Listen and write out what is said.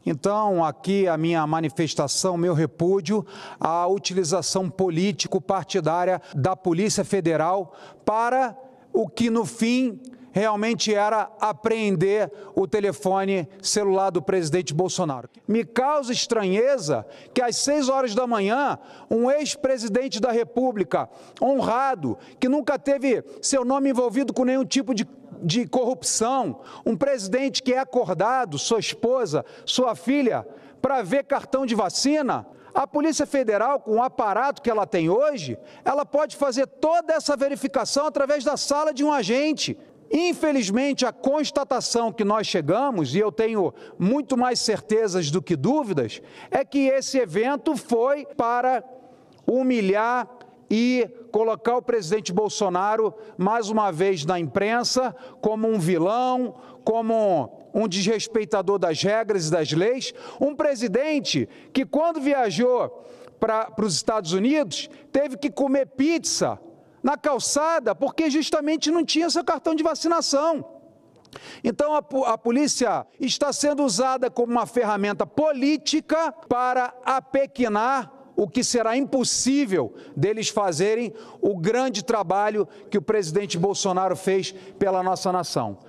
Então, aqui a minha manifestação, meu repúdio à utilização político-partidária da Polícia Federal para o que, no fim, realmente era apreender o telefone celular do presidente Bolsonaro. Me causa estranheza que às 6 horas da manhã, um ex-presidente da República, honrado, que nunca teve seu nome envolvido com nenhum tipo de corrupção, um presidente que é acordado, sua esposa, sua filha, para ver cartão de vacina, a Polícia Federal, com o aparato que ela tem hoje, ela pode fazer toda essa verificação através da sala de um agente. Infelizmente, a constatação que nós chegamos, e eu tenho muito mais certezas do que dúvidas, é que esse evento foi para humilhar e colocar o presidente Bolsonaro, mais uma vez na imprensa, como um vilão, como um desrespeitador das regras e das leis, um presidente que, quando viajou para os Estados Unidos, teve que comer pizza na calçada, porque justamente não tinha seu cartão de vacinação. Então, a polícia está sendo usada como uma ferramenta política para apequinar o que será impossível deles fazerem o grande trabalho que o presidente Bolsonaro fez pela nossa nação.